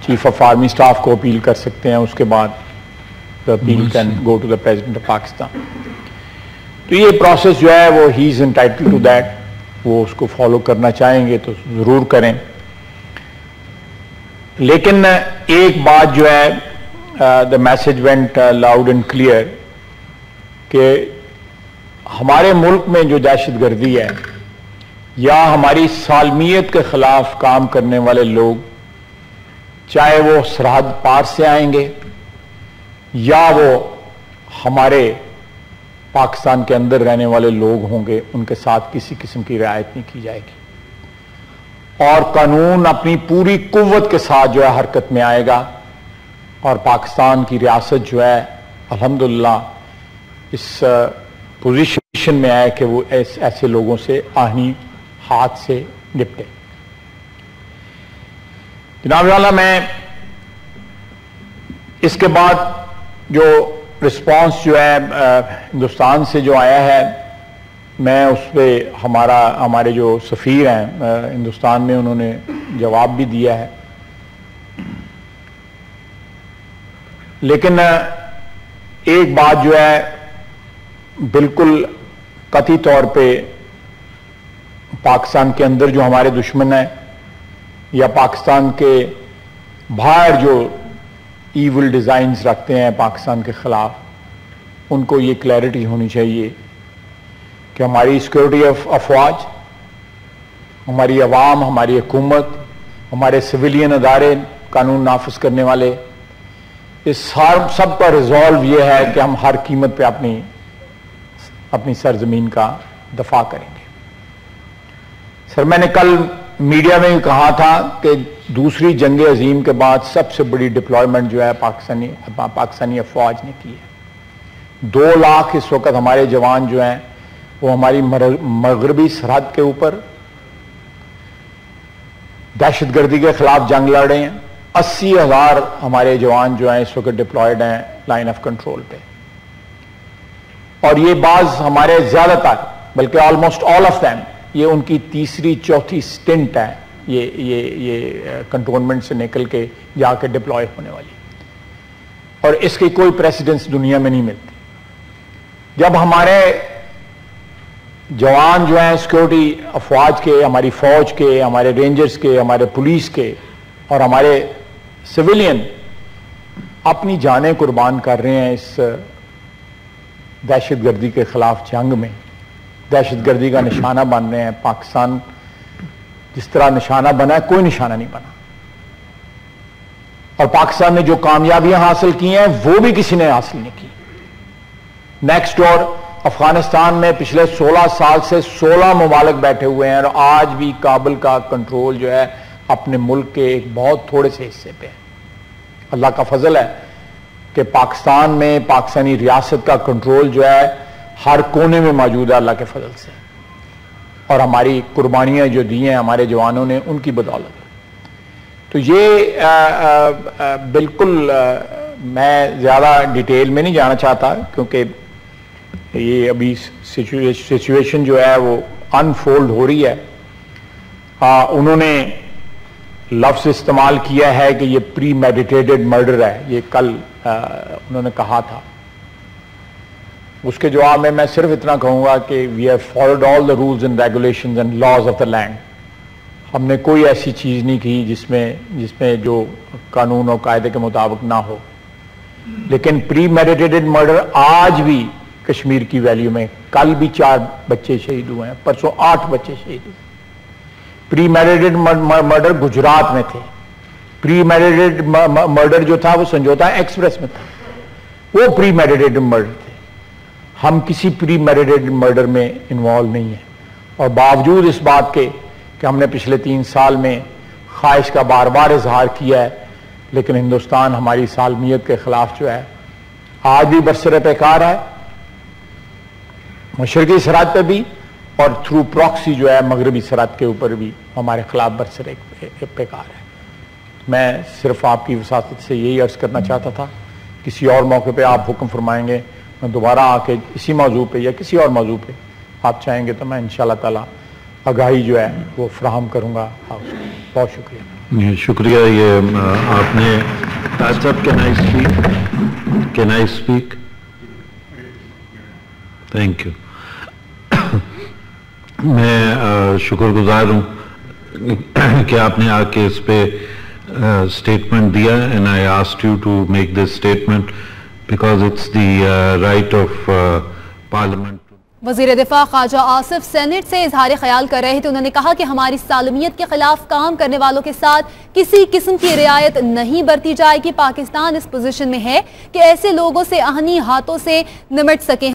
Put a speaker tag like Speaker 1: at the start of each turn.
Speaker 1: Chief of army staff کو appeal کر سکتے ہیں, اس کے بعد the appeal can go to the President of Pakistan. تو یہ پروسیس جو ہے وہ he is entitled to that, وہ اس کو فالو کرنا چاہیں گے تو ضرور کریں. لیکن ایک بات جو ہے the message went loud and clear کہ ہمارے ملک میں جو دہشت گردی ہے یا ہماری سالمیت کے خلاف کام کرنے والے لوگ, چاہے وہ سرحد پار سے آئیں گے یا وہ ہمارے پاکستان کے اندر رہنے والے لوگ ہوں گے, ان کے ساتھ کسی قسم کی رعایت نہیں کی جائے گی, اور قانون اپنی پوری قوت کے ساتھ جو ہے حرکت میں آئے گا, اور پاکستان کی ریاست جو ہے الحمدللہ اس پوزیشن میں آئے کہ وہ ایسے لوگوں سے آہنی ہاتھ سے نپٹے. جناب والا, میں اس کے بعد جو رسپانس جو ہے ہندوستان سے جو آیا ہے, میں اس پہ ہمارے جو سفیر ہیں ہندوستان میں, انہوں نے جواب بھی دیا ہے. لیکن ایک بات جو ہے بالکل قطعی طور پہ پاکستان کے اندر جو ہمارے دشمن ہیں یا پاکستان کے باہر جو ایول ڈیزائنز رکھتے ہیں پاکستان کے خلاف, ان کو یہ کلیئرٹی ہونی چاہیے کہ ہماری سیکورٹی افواج, ہماری عوام, ہماری حکومت, ہمارے سویلین ادارے, قانون نافذ کرنے والے, اس سب کا ریزالو یہ ہے کہ ہم ہر قیمت پہ اپنی سرزمین کا دفاع کریں گے. سر, میں نے کل میڈیا میں کہا تھا کہ دوسری جنگ عظیم کے بعد سب سے بڑی ڈپلائمنٹ جو ہے پاکستانی افواج نے کی ہے. 2 لاکھ اس وقت ہمارے جوان جو ہیں وہ ہماری مغربی سرحد کے اوپر دہشت گردی کے خلاف جنگ لڑ رہے ہیں. 80,000 ہمارے جوان جو ہیں اس وقت ڈپلائڈ ہیں لائن آف کنٹرول پہ, اور یہ بعض ہمارے زیادہ تر, بلکہ آلموسٹ آل آف دیم, یہ ان کی تیسری چوتھی سٹنٹ ہے یہ کنٹونمنٹ سے نکل کے جا کے ڈپلوائے ہونے والی, اور اس کی کوئی پریسیڈنس دنیا میں نہیں ملتی. جب ہمارے جوان جو ہیں سیکورٹی افواج کے, ہماری فوج کے, ہمارے رینجرز کے, ہمارے پولیس کے اور ہمارے سویلین اپنی جانیں قربان کر رہے ہیں اس دہشت گردی کے خلاف جنگ میں, دہشت گردی کا نشانہ بن رہے ہیں. پاکستان جس طرح نشانہ بنا ہے کوئی نشانہ نہیں بنا, اور پاکستان نے جو کامیابیاں حاصل کی ہیں وہ بھی کسی نے حاصل نہیں کی. نیکسٹ ڈور افغانستان میں پچھلے 16 سال سے 16 ممالک بیٹھے ہوئے ہیں, اور آج بھی کابل کا کنٹرول جو ہے اپنے ملک کے ایک بہت تھوڑے سے حصے پہ ہے. اللہ کا فضل ہے کہ پاکستان میں پاکستانی ریاست کا کنٹرول جو ہے ہر کونے میں موجود ہے اللہ کے فضل سے, اور ہماری قربانیاں جو دی ہیں ہمارے جوانوں نے ان کی بدولت. تو یہ بالکل میں زیادہ ڈیٹیل میں نہیں جانا چاہتا, کیونکہ یہ ابھی سچویشن جو ہے وہ انفولڈ ہو رہی ہے. انہوں نے لفظ استعمال کیا ہے کہ یہ پری میڈیٹیٹڈ مرڈر ہے, یہ کل انہوں نے کہا تھا. اس کے جواب میں صرف اتنا کہوں گا کہ we have followed all the rules and regulations and laws of the land. ہم نے کوئی ایسی چیز نہیں کی جس میں جو قانون و قاعدے کے مطابق نہ ہو. لیکن پری میڈیٹیٹڈ مرڈر آج بھی کشمیر کی ویلیو میں, کل بھی 4 بچے شہید ہوئے ہیں, پرسوں 8 بچے شہید ہوئے. پری میڈیٹیڈ مرڈر گجرات میں تھے, پری میڈیٹیڈ مرڈر جو تھا وہ سنجوتا ایکسپریس میں تھا, وہ پری میڈیٹیڈ مرڈر تھے. ہم کسی پری میڈیٹیڈ مرڈر میں انوالو نہیں ہیں, اور باوجود اس بات کے کہ ہم نے پچھلے 3 سال میں خواہش کا بار بار اظہار کیا ہے, لیکن ہندوستان ہماری سالمیت کے خلاف جو ہے آج بھی برسر پیکار ہے, مشرقی سرحد پہ بھی, اور تھرو پراکسی جو ہے مغربی سرحد کے اوپر بھی ہمارے خلاف برسر پیکار ہے. میں صرف آپ کی وساطت سے یہی عرض کرنا چاہتا تھا. کسی اور موقع پہ آپ حکم فرمائیں گے, میں دوبارہ آ کے اسی موضوع پہ یا کسی اور موضوع پہ آپ چاہیں گے تو میں انشاءاللہ تعالی आगाही जो है वो फराहम करूँगा हाउस को। बहुत शुक्रिया।
Speaker 2: शुक्रिया। ये आपने साहब can I speak? Thank you. मैं शुक्रगुजार हूँ कि आपने आके इस पे स्टेटमेंट दिया, and I asked you to make this statement because it's the right of parliament.
Speaker 3: वज़ीर दिफा ख्वाजा आसिफ सेनेट से इजहार ख्याल कर रहे थे। उन्होंने कहा कि हमारी सालमियत के खिलाफ काम करने वालों के साथ किसी किस्म की रियायत नहीं बरती जाएगी। पाकिस्तान इस पोजीशन में है कि ऐसे लोगों से आहनी हाथों से निमट सके।